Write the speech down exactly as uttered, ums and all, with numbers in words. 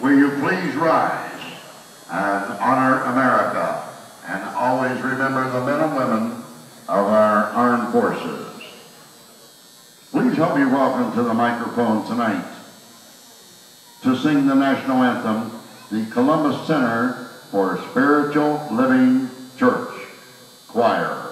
Will you please rise and honor America and always remember the men and women of our armed forces. Please help me welcome to the microphone tonight to sing the national anthem, the Columbus Center for Spiritual Living Church Choir.